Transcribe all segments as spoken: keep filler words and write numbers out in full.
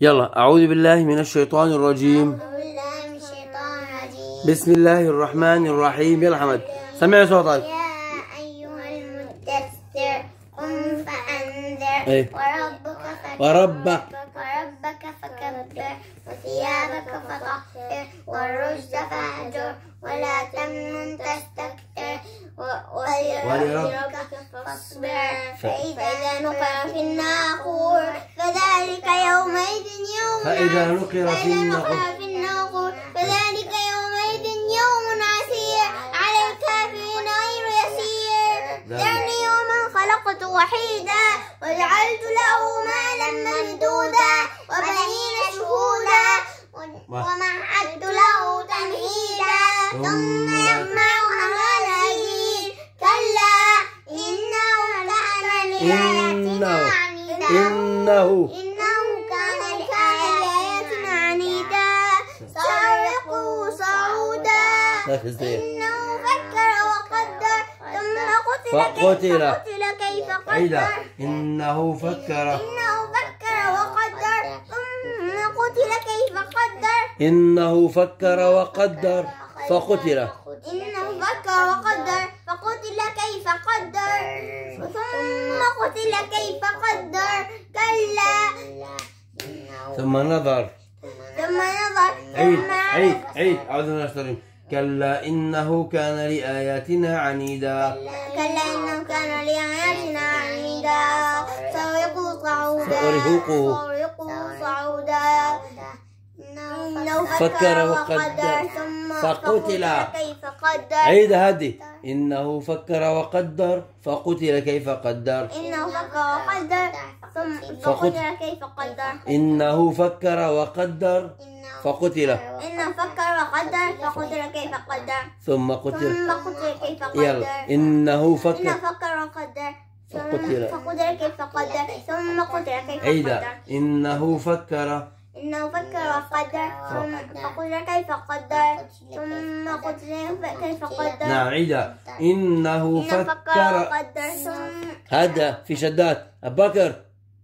يلا. أعوذ بالله من الشيطان الرجيم. أعوذ بالله من الشيطان الرجيم. بسم الله الرحمن الرحيم. يلا حمد سمع صوتك. يا أيها المدثر قم فأنذر. إيه؟ وربك فكبر وربك وربك فكبر وثيابك فطهر والرجز فاهجر ولا تمنن تستكثر ولربك فاصبر. فإذا نقر في الناقور فذلك يومئذ يوم فإذا نقر في الناقور فذلك يومئذ يوم عسير على الكافرين غير يسير. ذرني ومن خلقت وحيدا وجعلت له مالا ممدودا وبنين شهودا ومهدت له تمهيدا ثم يجمعنا ما نهيد كلا إنه كان لآياتنا عنيدا إنه إنه كان لآياتنا عنيدا سأرهقه صعودا. إنه فكر وقدر ثم قتل فقتل كيف عيدا. قدر. إنه فكر إنه فكر وقدر ثم قتل كيف قدر. إنه فكر وقدر فقتل. إنه فكر وقدر فقتل كيف قدر ثم قتل كيف قدر كلا ثم نظر. ثم نظر عيد ثم عيد عيد أعوذ بالله من الشيطان الرجيم. كلا إنه كان لآياتنا عنيدا. كلا إنه كان لآياتنا عنيدا سأرهقه صعودا. سأرهقه سأرهقه صعودا. إنه فكر وقدر ثم فقتل كيف قدر. عيد هذه. إنه فكر وقدر فقتل كيف قدر. إنه فكر وقدر ثم فقتل كيف قدر. إنه فكر وقدر فقتل. إنه فكر وقدر فقتل كيف قدر. ثم قتل. ثم قتل كيف قدر. يلا. إنه فكر إنه فكر وقدر فقتل. فقتل كيف قدر ثم قتل كيف عيدا. قدر. إنه فكر إنه فكر وقدر ثم فقتل كيف قدر ثم قتل كيف قدر. نعم عيدا. إنه إنه فكر فكر. وقدر ثم هذا في شدات. أبو بكر.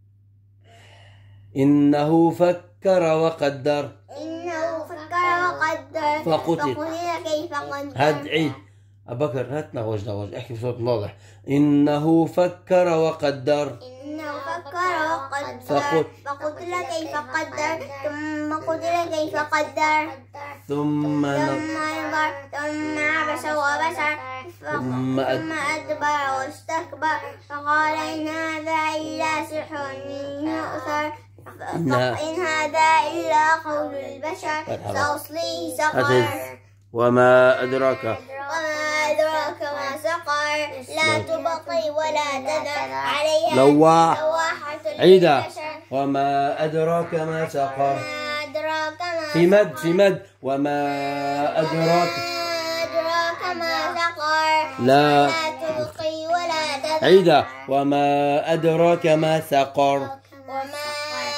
إنه فكر وقدر إنه فكر وقدر فقتل. فقتل كيف قدر. هاد عيد. أبو بكر لا تنغوج نغوج احكي بصوت واضح. إنه فكر وقدر إنه فكر وقدر فقت- فقتل كيف قدر ثم قتل كيف قدر. ثم ن- ثم نظر ثم عبس وبصر ثم أد- ثم أدبر واستكبر فقال إن هذا إلا سحر يؤثر إن- إن هذا إلا قول البشر سأصليه سقر. وما أدراك وما أدراك ما سقر لا تبقي ولا تذر عليها لواح. لواحة عيدا. للبشر. وما أدراك ما سقر. وما أدراك ما في مد في مد. وما أدراك وما أدراك ما سقر لا. لا تبقي ولا تذر. عيدا. وما أدراك ما سقر. وما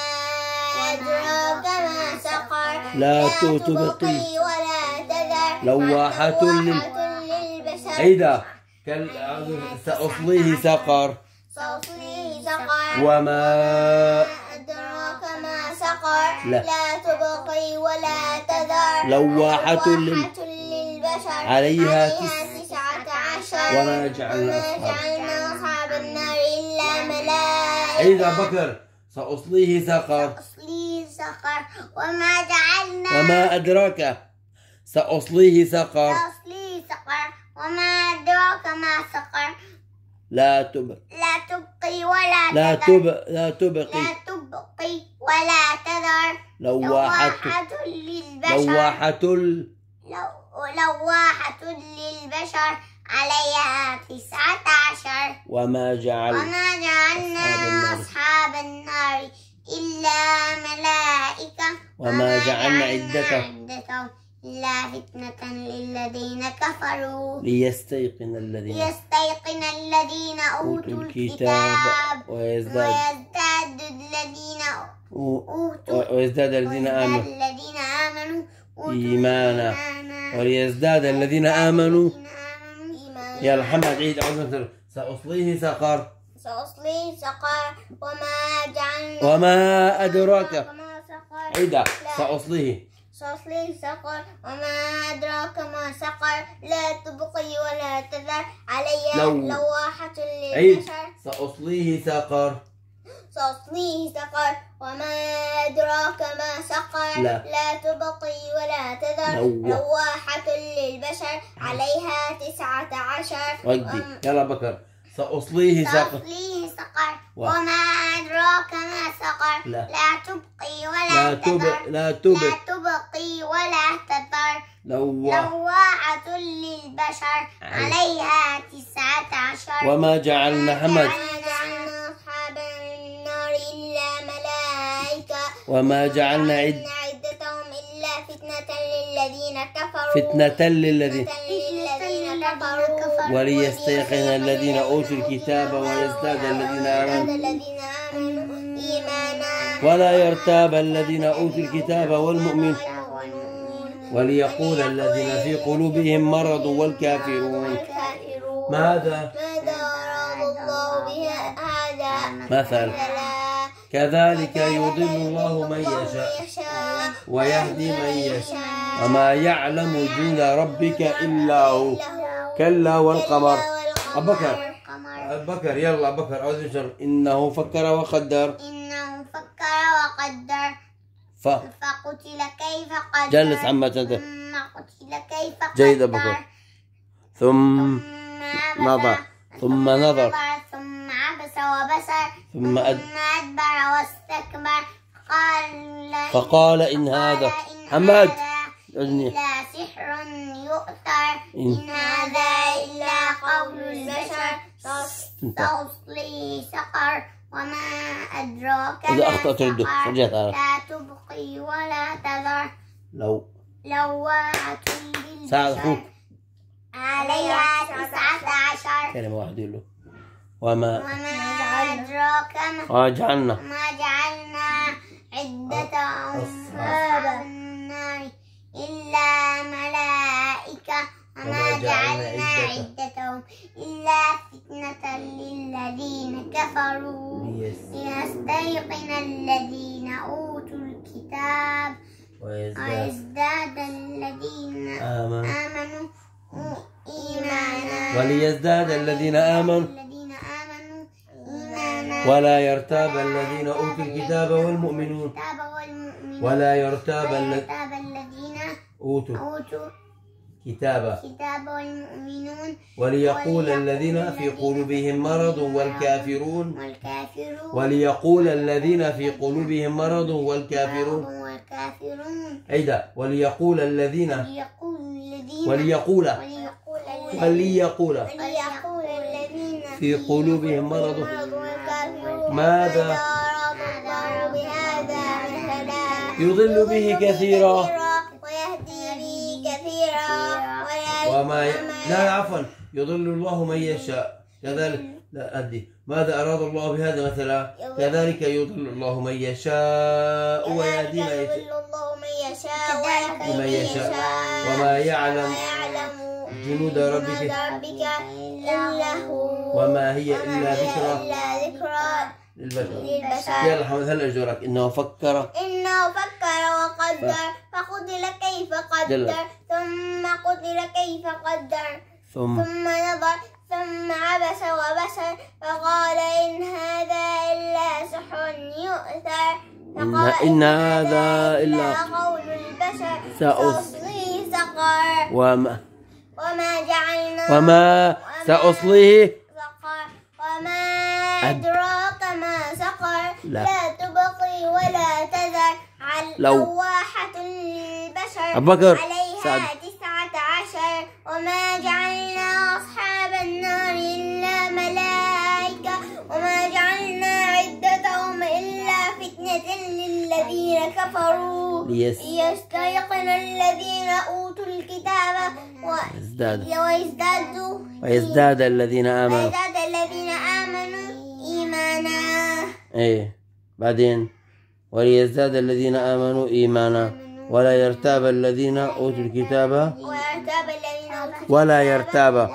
أدراك ما سقر لا تبقي تبقي ولا تذر لواحة لل- للبشر. عيدا. كل... سأصليه سقر. سأصليه سقر وما أدراك ما سقر لا. لا تبقي ولا تذر لواحة لل- للبشر عليها تسعة عشر. وما جعلنا وما أصحاب جعلنا أصحاب النار إلا ملائكة. عيد أبو بكر. سأصليه سقر. أصليه سقر وما جعلنا وما أدراك سأصليه سقر. أصليه سقر وما أدراك ما سقر لا تب لا تبقي ولا لا تذر. تب لا تبقي لا تبقي ولا تذر لواحة لواحة للبشر لواحة ال- لو- لواحة للبشر عليها تسعة عشر. وما جعل وما جعلنا أصحاب النار. أصحاب النار إلا ملائكة. وما جعلنا عدتهم عدتهم إلا فتنة للذين كفروا ليستيقن الذين ليستيقن الذين أوتوا أوتوا الكتاب الكتاب ويزداد ويزداد الذين أوتوا ويزداد الذين آمنوا الذين آمنوا أوتوا إيمانا إيمانا. وليزداد الذين آمنوا. الذين آمنوا إيمانا. يا محمد عيد أعوذ بالله. سأصليه سقر. سأصليه سقر وما جعلنا وما أدراك ما عيدا سأصليه سأصليه سقر وما أدراك ما سقر لا تبقي ولا تذر عليها لو... لواحة عيد للبشر. سأصليه سقر سأصليه سقر وما أدراك ما سقر لا, لا تبقي ولا تذر لو... لواحة للبشر عليها تسعة عشر. ودي يلا بكر سأصليه سقر سأصليه سقر و... وما أدراك ما سقر لا, لا تبقي ولا لا تذر تب... لا تب... لا تبقي ولا تذر لو... لواحة للبشر عليها تسعة عشر. وما جعلنا حمد أصحاب النار إلا ملائكة وما جعلنا عد... عدتهم إلا فتنة للذين كفروا فتنة للذين للذين كفروا وليستيقن الذين أوتوا الكتاب ويزداد الذين آمنوا إيمانا ولا يرتاب الذين أوتوا الكتاب والمؤمنون وليقول الذين في قلوبهم مرض والكافرون ماذا ماذا أراد الله بهذا مثل كذلك يضل الله من يشاء ويهدي من يشاء وما يعلم جند ربك إلا هو كلا والقمر. أبو بكر أبو بكر يلا أبو بكر أعوذ بالله إنه فكر وقدر إنه فكر وقدر ف فقتل كيف قدر جلس عما جد ثم قتل كيف قدر جيد أبو بكر ثم نظر ثم نظر ثم عبس وبصر ثم أد... أدبر واستكبر قال فقال إن هذا حماد إلا سحر يؤثر إن هذا إلا قول البشر سأصليه سقر وما أدراك إذا أخطأت رده رجعت لا تبقي ولا تذر لو لواحة ساعة للبشر عليها تسعة عشر. كلمة واحدة له وما وما أدراك ما جعلنا ما جعلنا عدة أصحاب النار إلا ملائكة وما جعلنا عدتهم إلا فتنة للذين كفروا ليستيقن الذين أوتوا الكتاب ويزداد الذين آمنوا إيمانا وليزداد الذين آمنوا ولا يرتاب الذين أوتوا الكتاب والمؤمنون ولا يرتاب الذين أوتوا كتابا والمؤمنون وليقول الذين في قلوبهم مرض والكافرون والكافرون وليقول الذين في قلوبهم مرض والكافرون والكافرون عيدا وليقول الذين وليقول وليقول وليقول وليقول الذين في قلوبهم مرض والكافرون ماذا أراد الله بهذا مثلا يضل به كثيرا ويهدي به كثيرا وما ي... لا عفوا يضل الله من يشاء كذلك لا أدي ماذا أراد الله بهذا مثلا كذلك يضل الله من يشاء ويهدي من يشاء من يشاء وما يعلم جنود ربك إلا هو وما هي إلا ذكرى للبشر. يلا حمد هل أجرك إنه فكر إنه فكر وقدر فقتل كيف قدر ثم قتل كيف قدر ثم ثم نظر ثم عبس وبصر فقال إن هذا إلا سحر يؤثر إن, إن هذا إلا قول البشر سأصليه سقر وما وما جعلنا وما سأصليه سقر وما أدراك ما سقر لا, لا تبقي ولا تذر على لواحة للبشر أبو بكر عليها سعد. تسعة عشر وما جعلنا أصحاب النار إلا ملائكة وما جعلنا عدتهم إلا فتنة للذين كفروا ليستيقن الذين أوتوا الكتاب ويزداد ويزدادوا ويزداد الذين آمنوا ويزداد الذين آمنوا إيمانا. إيه بعدين وليزداد الذين آمنوا إيمانا ولا يرتاب الذين أوتوا الكتاب ولا يرتاب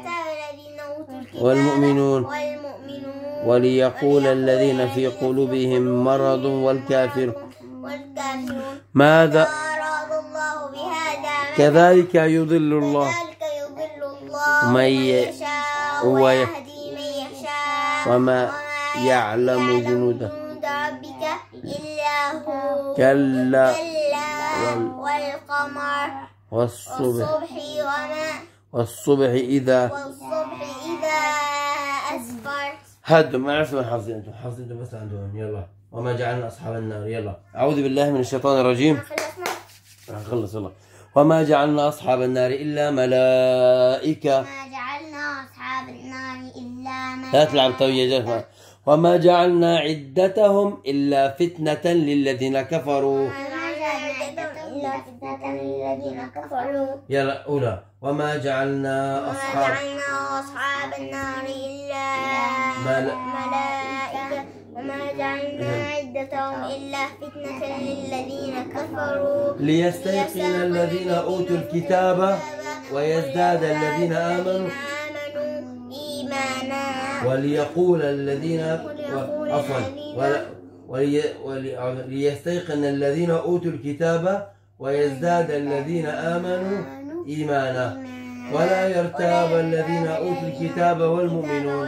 والمؤمنون وليقول الذين في قلوبهم مرض والكافر والكافرون ماذا أراد الله بهذا كذلك يضل الله كذلك يضل الله من من ي- يشاء وي- ويهدي من يشاء وما يعلم جنود جنود ربك إلا هو كلا كلا وال- والقمر والصبح والصبح وما والصبح إذا والصبح إذا أسفر. هدوا ما عرفت من حافظين انتم حافظين انتم بس عندهم. يلا وما جعلنا أصحاب النار. يلا أعوذ بالله من الشيطان الرجيم. خلصنا. خلص يلا. وما جعلنا أصحاب النار إلا ملائكة. ما جعلنا أصحاب النار إلا لا تلعب ملائكة طوية جزمة. وما جعلنا عدتهم إلا فتنة للذين كفروا. وما جعلنا إلا فتنة للذين كفروا. يلا أولى. وما جعلنا وما أصحاب جعلنا أصحاب النار إلا مل- ملائكة وما جعلنا عدتهم إلا فتنة للذين كفروا ليستيقن الذين أوتوا الكتاب ويزداد الذين آمنوا آمنوا إيمانا وليقول الذين و- عفوا ولا- ولي- ولي- ليستيقن الذين أوتوا الكتاب ويزداد الذين آمنوا إيمانا ولا يرتاب الذين أوتوا الكتاب والمؤمنون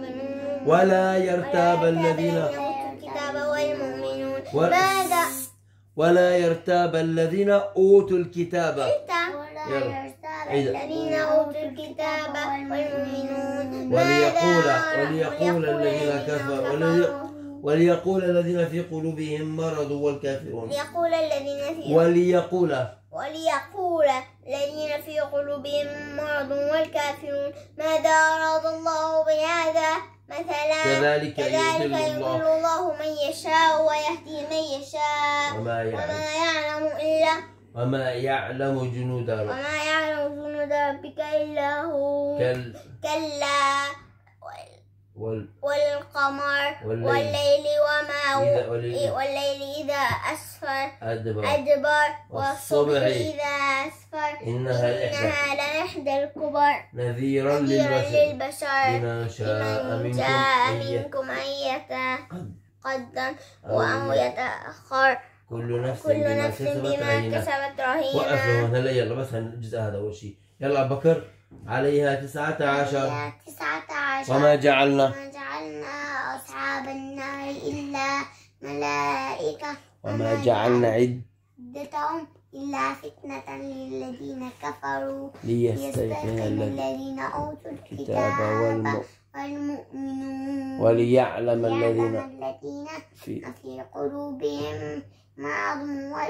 ولا يرتاب الذين أوتوا الكتاب والمؤمنون و- ماذا ولا يرتاب الذين أوتوا الكتاب. ولا يرتاب الذين أوتوا الكتاب والمؤمنون وليقول ماذا وليقول الذين كفروا ولي- وليقول الذين في قلوبهم مرض والكافرون ليقول الذين في وليقول وليقول الذين في قلوبهم مرض والكافرون ماذا أراد الله بهذا مثلا كذلك كذلك يضل يضل الله الله من يشاء ويهدي من يشاء وما يعلم وما يعلم إلا وما يعلم جنود ربك وما يعلم جنود ربك إلا هو كال كلا وال والقمر والليل. والليل وما إذا- والليل. والليل إذا أسفر أدبر أدبر والصبح والصبح إذا أسفر إنها لإحدى إنها لإحدى الكبر نذيرا نذيرا للبشر للبشر لمن شاء لمن منكم شاء أن ي- منكم أن يتقدم أو وأن يتأخر كل نفس كل بما نفس كسبت بما رهينة. كسبت وقف رهينة. هلا يلا بس الجزء هذا أول شيء. يلا أبو بكر عليها تسعة عشر. عليها تسعة عشر. وما جعلنا وما جعلنا أصحاب النار إلا ملائكة وما جعلنا عدتهم إلا فتنة للذين كفروا ليستيقن ليستيقن الذين الذين أوتوا الكتاب الكتاب والم- والمؤمنون وليعلم ليعلم الذين الذين في في قلوبهم مرض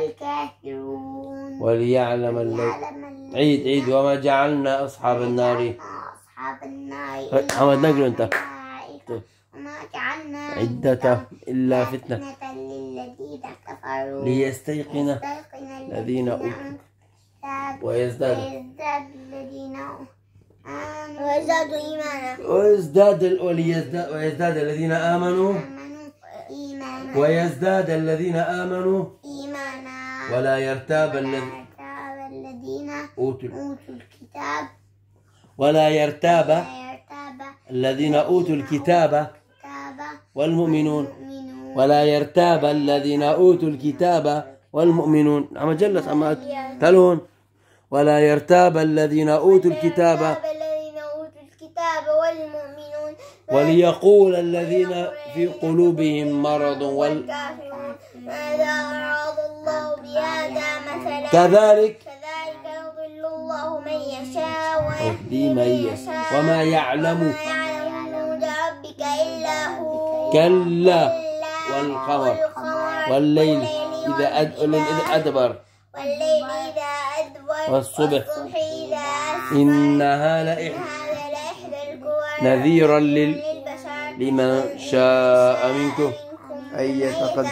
والكافرون وليعلم الذين ليعلم الذين عيد عيد. وما جعلنا أصحاب النار جعلنا أصحاب النار محمد نقل أنت. ملائكة وما جعلنا عدة إلا فتنة للذين كفروا ليستيقن يستيقن الذين أوتوا الكتاب ويزداد ويزداد الذين آمنوا ويزدادوا إيمانا ويزداد ال- وليزداد ويزداد الذين آمنوا آمنوا إيمانا ويزداد الذين آمنوا إيمانا ولا يرتاب ولا الذين يرتاب الذين أوتوا أوتوا الكتاب ولا يرتاب ولا يرتاب الذين أوتوا الكتاب الكتاب والمؤمنون والمؤمنون ولا يرتاب الذين أوتوا الكتاب والمؤمنون. عم جلس أما تلون. ولا يرتاب الذين أوتوا الكتاب يرتاب الذين أوتوا الكتاب والمؤمنون وليقول الذين في قلوبهم مرض وال والكافرون ماذا أراد الله بهذا مثلا كذلك كذلك يضل الله من يشاء يهدي ويهدي من يشاء وما يعلم وما يعلم جنود ربك إلا هو كلا كلا والقمر والقمر والليل إذا أد... إذا أدبر والليل إذا أدبر والصبح والصبح إذا أسفر إنها لإحدى هذا لإحدى الكبر نذيرا لل... للبشر لمن شاء منكم أن يتقدم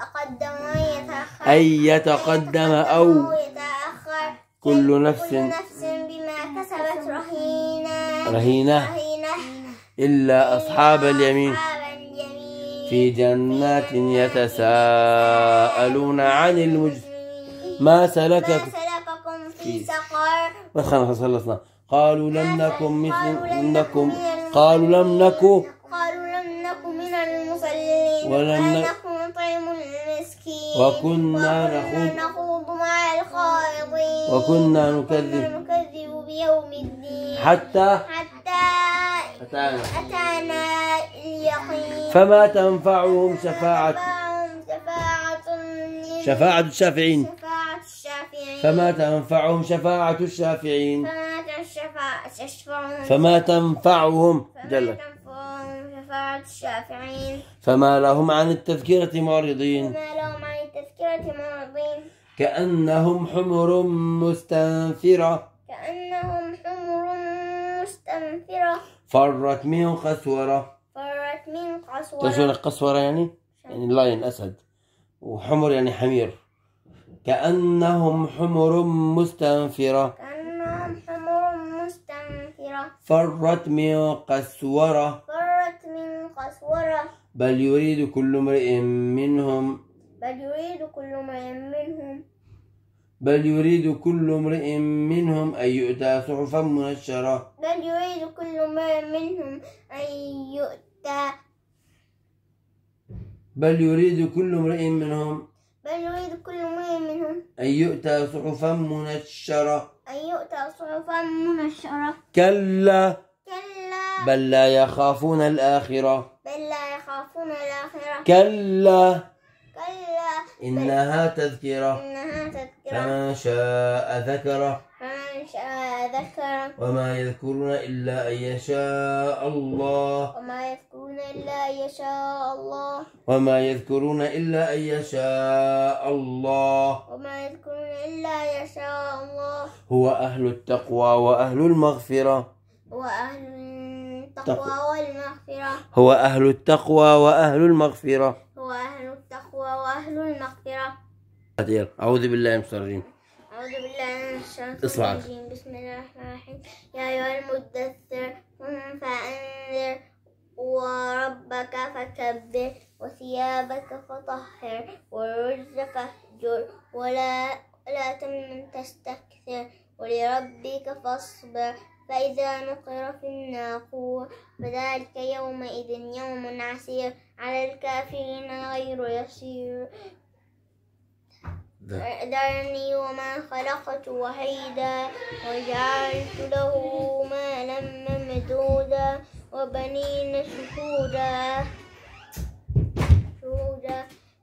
أن يتقدم أو يتأخر كل نفس كل نفس بما كسبت رهينة رهينة رهينة إلا أصحاب اليمين أصحاب اليمين في جنات يتساءلون عن المجرمين ما ما سلككم سلككم في- في سقر بس خلص خلصنا. قالوا لم نكن مثل قالوا لم إنكم نكن من قالوا لم نكن قالوا لم نكن من المصلين ولم ولم نك- نكن نطعم المسكين وكنا نخوض نخوض مع الخائضين وكنا وكنا نكذب نكذب بيوم الدين حتى حتى أتانا أتانا اليقين فما تنفعهم شفاعة فهم شفاعة شفاعة الشافعين شفاعة الشافعين فما تنفعهم شفاعة الشافعين فما تنفع- تشفعون فما تنفعهم فما جل تنفعهم شفاعة الشافعين فما لهم عن التذكرة معرضين فما لهم عن التذكرة معرضين كأنهم حمر مستنفرة كأنهم حمر مستنفرة فرت من قسورة. فرت من تشوف قسورة القسورة يعني يعني لاين أسد، وحمر يعني حمير. كأنهم حمر مستنفرة كأنهم حمر مستنفرة فرت من قسورة فرت من قسورة بل يريد كل امرئ منهم بل يريد كل امرئ منهم بل يريد كل امرئ منهم أن يؤتى صحفا منشرة بل يريد كل امرئ منهم أن يؤتى بل يريد كل امرئ منهم بل يريد كل امرئ منهم أن يؤتى صحفا منشرة أن يؤتى صحفا منشرة كلا كلا بل لا يخافون الآخرة بل لا يخافون الآخرة كلا كلا إنها تذكرة إنها تذكرة فمن شاء ذكره فمن شاء ذكره وما يذكرون إلا أن يشاء الله وما يذكرون إلا أن يشاء الله وما يذكرون إلا أن يشاء الله وما يذكرون إلا أن يشاء الله هو أهل التقوى وأهل المغفرة هو أهل التقوى والمغفرة هو أهل التقوى وأهل المغفرة هو أهل التقوى وأهل المغفرة. أعوذ بالله من الشيطان الرجيم. أعوذ بالله من الشيطان اصبع. الرجيم. بسم الله الرحمن الرحيم. يا أيها المدثر قم فأنذر وربك فكبر وثيابك فطهر والرجز فاهجر ولا ولا تمنن تستكثر ولربك فاصبر فإذا نقر في الناقور فذلك يومئذ يوم عسير على الكافرين غير يسير. ذرني وما خلقت وحيدا وجعلت له مالا ممدودا وبنين شهودا شهودا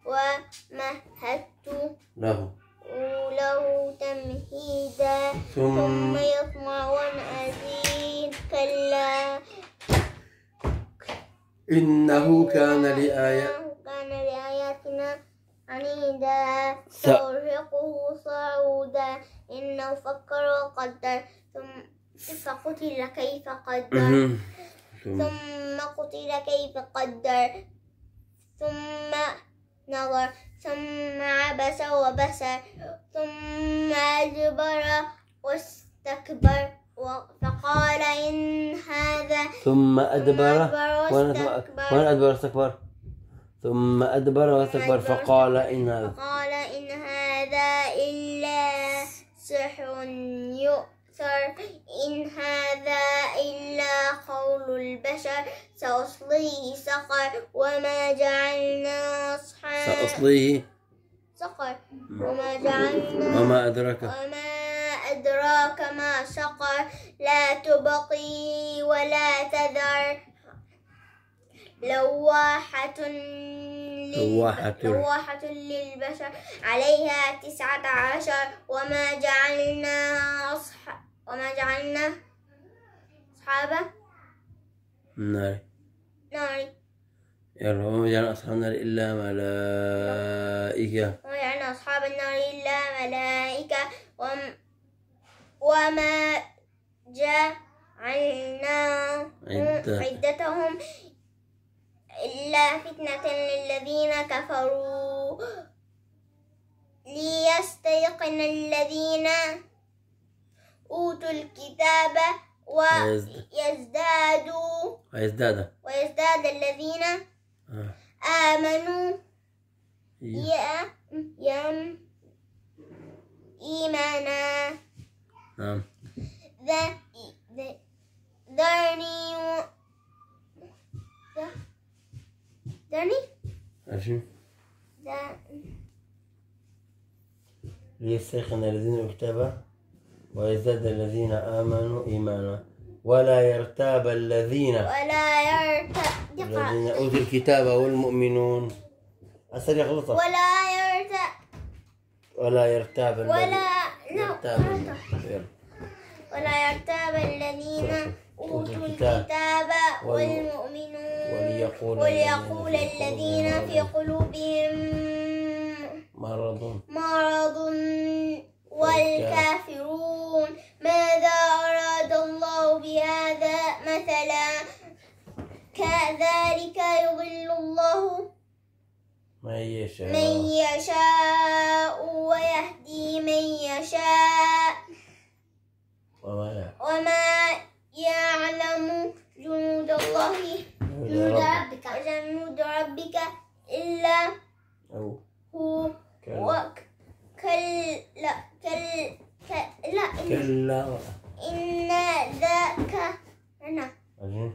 ومهدت له له تمهيدا ثم ثم يطمع أن أزيد كلا إنه كان لآية إنه كان لآياتنا عنيدا س- سأرهقه صعودا إنه فكر وقدر ثم فقتل كيف قدر مهم. ثم ثم قتل كيف قدر ثم نظر ثم عبس وبسر ثم أدبر واستكبر و- فقال إن هذا ثم أدبر أدبر وين واستكبر. وين أدبر واستكبر ثم أدبر واستكبر فقال إن هذا فقال إن هذا إلا سحر يؤثر إن هذا إلا قول البشر سأصليه سقر وما جعلنا أصحاب سأصليه سقر وما جعلنا وما أدرك وما أدراك ما سقر لا تبقي ولا تذر لواحة لل- لواحة. لواحة للبشر عليها تسعة عشر وما جعلنا أصحاب وما جعلنا أصحاب النار نار يلا وما جعل أصحاب النار إلا ملائكة وما جعلنا أصحاب النار إلا ملائكة وم- وما جعلنا عدة. عدتهم إلا فتنة للذين كفروا ليستيقن الذين أوتوا الكتاب ويزد- ويزدادوا ويزداد ويزداد الذين آه. آمنوا إيه. يا يم إيمانا نعم ذا- ذا- ذرني و- ذا- ذرني عارفين ذا- ليستيقن الذين أوتوا الكتاب ويزداد الذين آمنوا إيمانا ولا يرتاب الذين ولا يرتاب الذين أوتوا الكتاب والمؤمنون أسأل يخلصها ولا يرتاب ولا يرتاب الذين ولا يرتاب الذين ولا يرتاب الذين أوتوا الكتاب والمؤمنون وليقول وليقول الذين في قلوبهم مرض مرض والكافرون ماذا أراد الله بهذا مثلا كذلك يضل الله من يشاء من يشاء ويهدي من يشاء وما وما يعلم جنود الله جنود ربك جنود ربك إلا أو هو وك كلا كل كلا إن, كلا إن ذاك أنا أجل.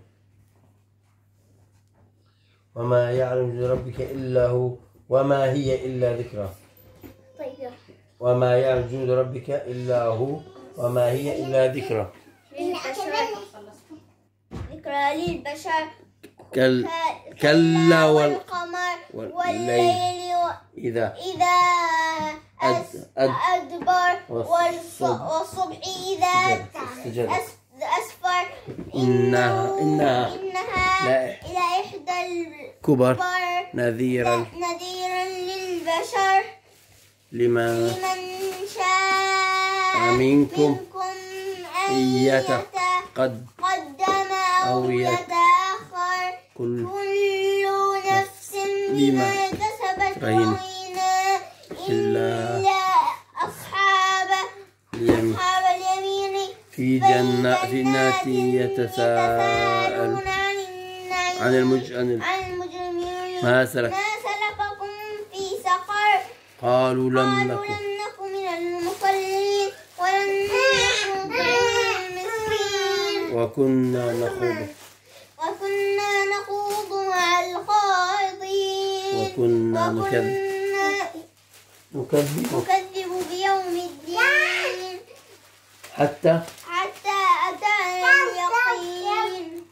وما يعلم جنود ربك إلا هو وما هي إلا ذكرى طيب وما يعلم جنود ربك إلا هو وما هي إلا ذكرى للبشر ذكرى للبشر كل ك- كلا وال والقمر والليل والليل إذا إذا أس- أد- أد- أدبر والص- والصبح والصبح إذا سجد. أس- أسفر إنها إنها إنها لا إلى إحدى كبر الكبر نذيرا نذيرا للبشر لمن لمن شاء منكم أن إيته قد يتقدم أو أو يت- يتأخر كل كل نفس بما بما كسبت رهينة. رهينة إلا إلا أصحاب اليمين أصحاب اليمين في جنة في جنات يتساءل يتساءلون عن النعيم عن المج عن عن المجرمين ما سلك ما سلككم في سقر قالوا لم قالوا نكن لم نكن من المصلين ولم نكن نطعم المسكين وكنا نخوض وكنا نخوض مع الخائضين وكنا نكذب وكنا نكذب نكذب بيوم الدين حتى حتى أتانا اليقين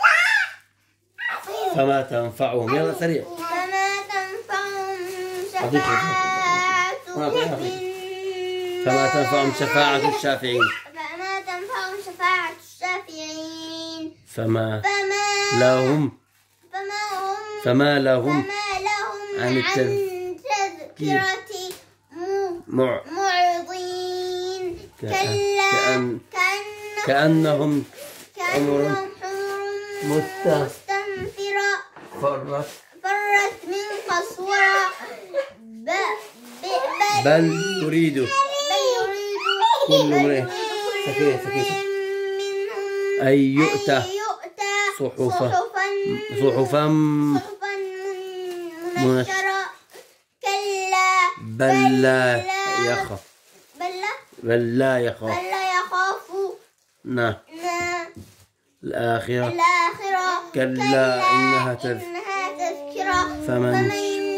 فما تنفعهم يلا سريع فما تنفعهم أضيف شفاعة ما أضيف. النبي. فما تنفعهم شفاعة الشافعين فما تنفعهم شفاعة الشافعين فما فما لهم فما هم فما لهم فما لهم عن عن التذكير تذكرة م- مع معرضين كأن- كلا كأن- كأن كأنهم كأنهم حمر مست- مستنفرة فرت فرت من قسورة ب- ب- بل يريد بل يريد كل امرئ بل يريد كل سكينة سكينة امرئ منهم أن يؤتى أن يؤتى صحفا صحفا صحفا صحفا منشرة كلا بل لا يخاف بل لا بل لا يخاف بل لا يخاف نعم الآخرة الآخرة كلا إنها تذ- إنها تذكرة فمن فمن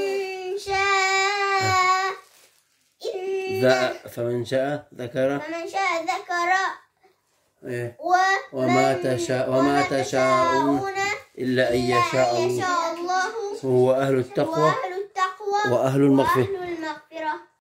شاء إن ذا فمن شاء ذكر فمن شاء ذكر إيه. ومن- وما تشاء وما تشاءون إلا أن يشاء الله يشاء الله هو أهل التقوى وأهل التقوى وأهل المغفرة وأهل